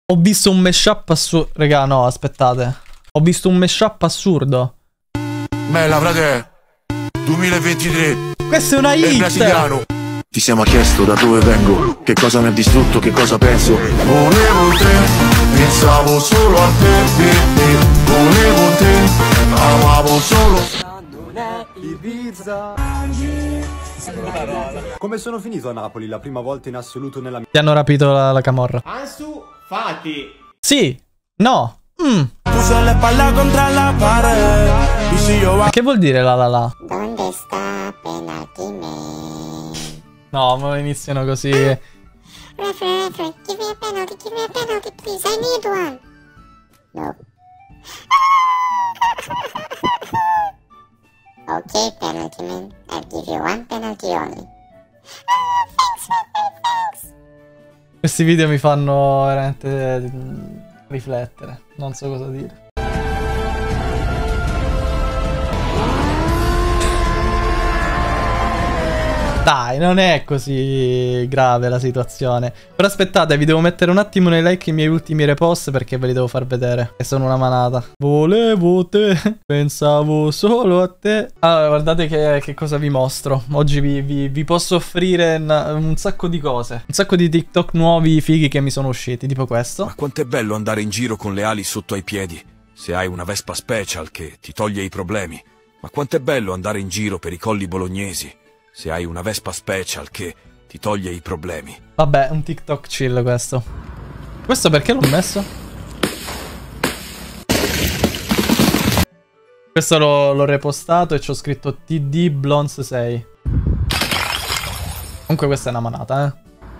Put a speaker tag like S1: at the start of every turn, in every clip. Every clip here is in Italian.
S1: Ho visto un mashup assurdo. Raga, no, aspettate. Ho visto un mashup assurdo.
S2: Bella, frate. 2023.
S1: Questa è una hit.
S2: Brasiliano. Ti sei mai chiesto da dove vengo? Che cosa mi ha distrutto? Che cosa penso? Volevo te, pensavo solo a te. Volevo te, amavo solo.
S3: Ibiza. Come sono finito a Napoli la prima volta in assoluto nella mia...
S1: Ti hanno rapito la camorra.
S4: Ansu Fati.
S1: Sì. No.
S5: Puso le espalda contra la pared. Y si yo va...
S1: Che vuol dire la la la?
S6: ¿Dónde está Penalty Man?
S1: No, ma iniziano così.
S6: Referee, give me a penalty, please. I need one. No. Okay, Penalty Man. I'll give you one penalty only. Thanks, thanks.
S1: Questi video mi fanno veramente riflettere. Non so cosa dire. Dai, non è così grave la situazione. Però aspettate, vi devo mettere un attimo nei like i miei ultimi repost perché ve li devo far vedere. Che sono una manata. Volevo te, pensavo solo a te. Allora, guardate che cosa vi mostro. Oggi vi posso offrire un sacco di cose. Un sacco di TikTok nuovi fighi che mi sono usciti, tipo questo.
S7: Ma quanto è bello andare in giro con le ali sotto ai piedi, se hai una Vespa Special che ti toglie i problemi. Ma quanto è bello andare in giro per i colli bolognesi, se hai una Vespa Special che ti toglie i problemi.
S1: Vabbè, un TikTok chill questo. Questo perché l'ho messo? Questo l'ho repostato e ci ho scritto TD Blons 6. Comunque questa è una manata,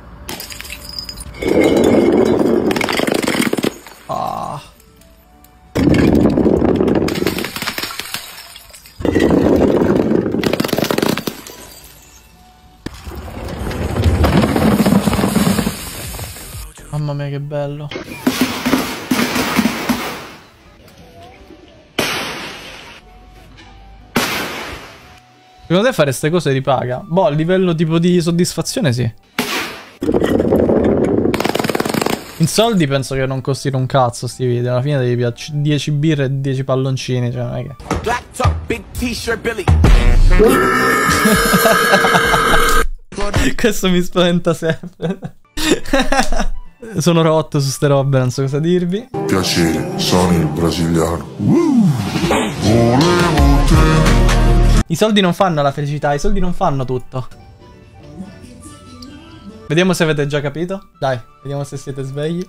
S1: Ah. Mamma mia, che bello. Secondo te fare ste cose ripaga? Boh, a livello tipo di soddisfazione sì. In soldi penso che non costino un cazzo sti video. Alla fine devi piacere 10 birre e 10 palloncini. Cioè non è che...
S5: Black top, big t-shirt, Billy.
S1: Questo mi spaventa sempre. Sono rotto su ste robe, non so cosa dirvi.
S2: Piacere, sono il brasiliano. Volevo te.
S1: I soldi non fanno la felicità, i soldi non fanno tutto. Vediamo se avete già capito. Dai, vediamo se siete svegli.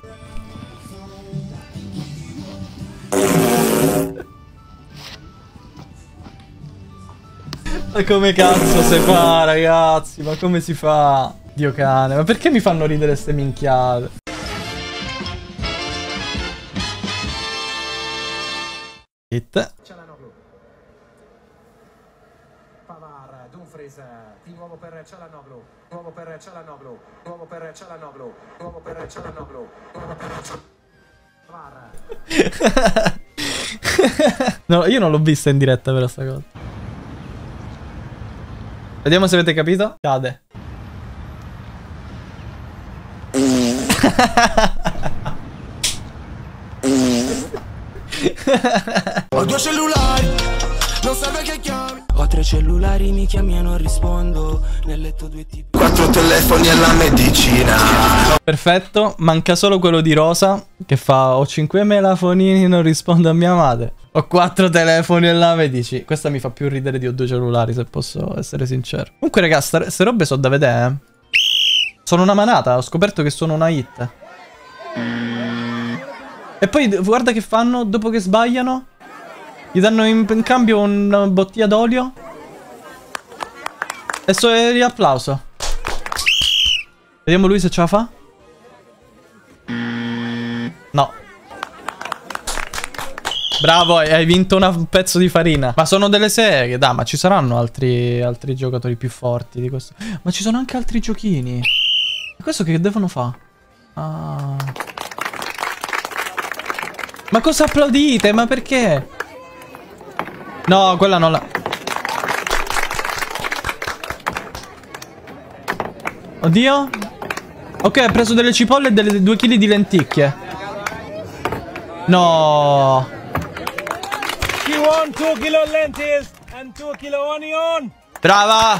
S1: Ma come cazzo si fa, ragazzi? Ma come si fa? Dio cane, ma perché mi fanno ridere ste minchiate? Hit.
S4: Pavard, Dumfries, di nuovo per Çalhanoğlu, nuovo per Çalhanoğlu, nuovo per Çalhanoğlu, nuovo per Çalhanoğlu, nuovo per Pavard.
S1: No, io non l'ho vista in diretta per sta cosa. Vediamo se avete capito. Cade.
S5: Ho 2 cellulari, non serve che chiami. Ho 3 cellulari, mi chiami e non rispondo. Nel letto 2 tipi.
S2: 4 telefoni alla medicina.
S1: Perfetto, manca solo quello di Rosa che fa: ho 5 melafonini, non rispondo a mia madre. Ho 4 telefoni e la medici. Questa mi fa più ridere di ho 2 cellulari, se posso essere sincero. Comunque raga, ste robe sono da vedere, Sono una manata, ho scoperto che sono una hit. E poi guarda che fanno dopo che sbagliano. Gli danno in cambio una bottiglia d'olio. E so applauso. Vediamo lui se ce la fa. No. Bravo, hai vinto un pezzo di farina. Ma sono delle seghe, dai, ma ci saranno altri giocatori più forti di questo. Ma ci sono anche altri giochini. E questo che devono fare? Ah. Ma cosa applaudite? Ma perché? No, quella non la... Oddio. Ok, ha preso delle cipolle e delle 2 kg di lenticchie. No.
S8: She won 2 kilo lentils and 2 kilo onion.
S1: Brava.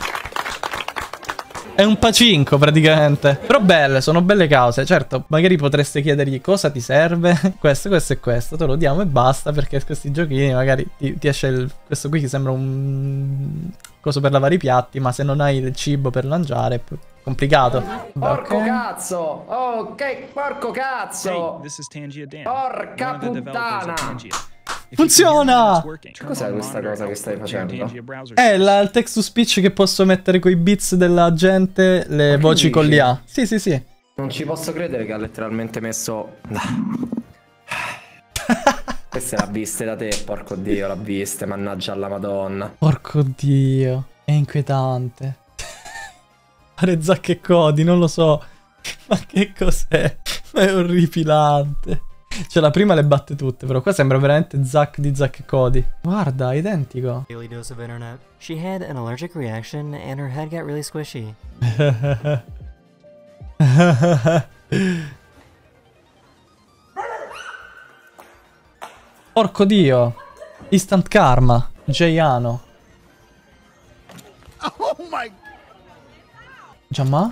S1: È un pacinco praticamente. Però belle, sono belle cause. Certo, magari potreste chiedergli cosa ti serve. Questo e questo. Te lo diamo e basta. Perché questi giochini magari ti esce questo qui che sembra un coso per lavare i piatti. Ma se non hai del cibo per mangiare è più complicato.
S9: Porco cazzo. Ok, porco cazzo. Porca puttana.
S1: Funziona!
S9: Cos'è questa cosa che stai facendo?
S1: È il text to speech che posso mettere coi beats della gente, le voci con l'IA. Sì, sì, sì.
S9: Non ci posso credere che ha letteralmente messo... Queste l'ha viste da te, porco dio, l'ha viste, mannaggia alla madonna.
S1: Porco dio, è inquietante. Fare Zack e Cody, non lo so. Ma che cos'è? Ma è orripilante. Cioè la prima le batte tutte, però qua sembra veramente Zack di Zack e Cody. Guarda, identico.
S10: Daily dose of internet. She had an allergic reaction and her head got really squishy. Porco dio. Instant karma. Giaiano.
S8: Oh my.
S1: Giamma?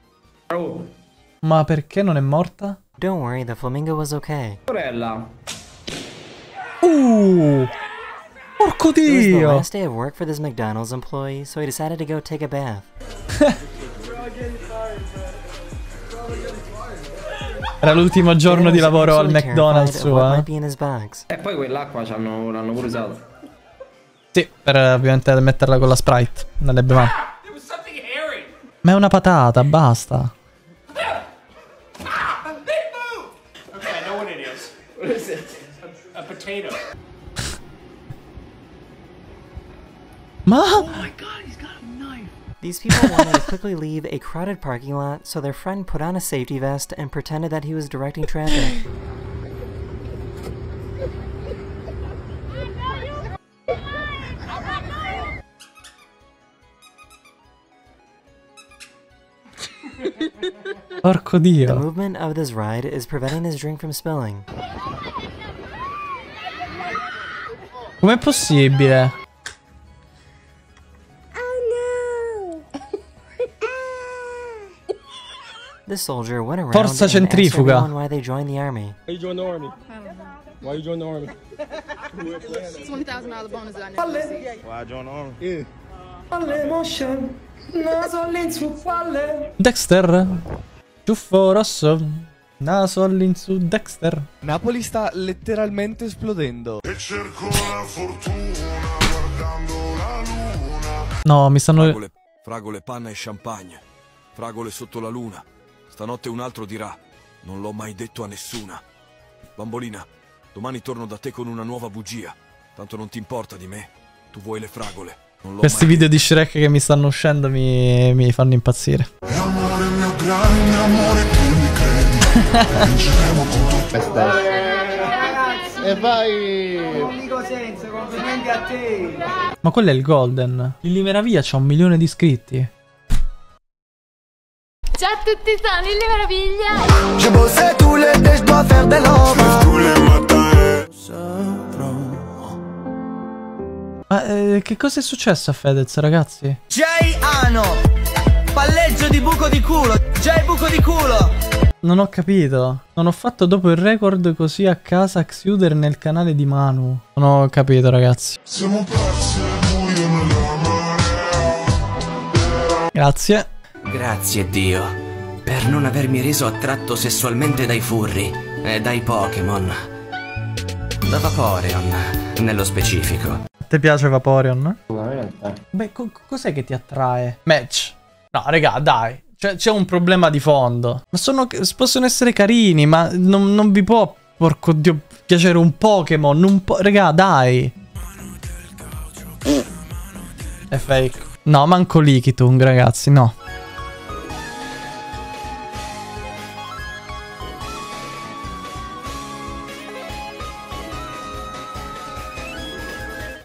S1: Ma perché non è morta?
S10: Don't worry, the flamingo was okay.
S9: Sorella.
S1: Porco
S10: It was the
S1: dio.
S10: last day of work for this McDonald's employee, so he decided to go take a bath.
S1: Era l'ultimo giorno di lavoro al McDonald's suo, eh.
S9: E poi quell'acqua l'hanno pure usata.
S1: Sì, per ovviamente metterla con la Sprite. Non ebbe mai. Ma è una patata, basta. Ma?
S10: Oh my god, he's got a knife. These people wanted to quickly leave a crowded parking lot, so their friend put on a safety vest and pretended that he was directing traffic.
S1: Porco
S10: The
S1: dio.
S10: movement of this ride is preventing his drink from spilling.
S1: Com'è possibile?
S10: This soldier went around
S1: Forza
S10: and asked
S1: centrifuga.
S10: everyone why they joined the army.
S8: Why you join the army? Why you join the army?
S11: $20,000 bonus that I never see.
S8: Why I join the army? Yeah.
S1: Dexter. Ciuffo rosso. Naso all'insù. Dexter.
S12: Napoli sta letteralmente esplodendo.
S2: E cerco la fortuna guardando la luna.
S1: No, mi stanno...
S7: Fragole, fragole, panna e champagne. Fragole sotto la luna. Stanotte un altro dirà: non l'ho mai detto a nessuna. Bambolina, domani torno da te con una nuova bugia. Tanto non ti importa di me. Tu vuoi le fragole. Non l'ho
S1: Questi
S7: mai
S1: video di Shrek che mi stanno uscendo mi fanno impazzire.
S2: E amore mio grande amore, tu mi credi. Vinceremo tutto.
S12: E vai!
S8: Complimenti a te!
S1: Ma quello è il Golden. Lily Meraviglia c'ha 1 milione di iscritti.
S11: Ciao a tutti, sono Lily Meraviglia!
S5: Je bossais tous les days, je dois faire de l'ombre.
S2: Tous les matins.
S1: Ma che cosa è successo a Fedez, ragazzi?
S13: Jay Ano, palleggio di buco di culo. Jay buco di culo.
S1: Non ho capito. Non ho fatto dopo il record così a casa a chiudere nel canale di Manu. Non ho capito, ragazzi.
S2: Siamo persi buio nella marea.
S1: Grazie.
S14: Grazie Dio per non avermi reso attratto sessualmente dai furri e dai Pokémon. Da Vaporeon, nello specifico.
S1: Ti piace Vaporeon? Beh, cos'è che ti attrae? Match. No, raga, dai. C'è un problema di fondo. Ma possono essere carini, ma non vi può, porco dio, piacere un Pokémon. Raga, dai. È fake. No, manco Lickitung, ragazzi, no.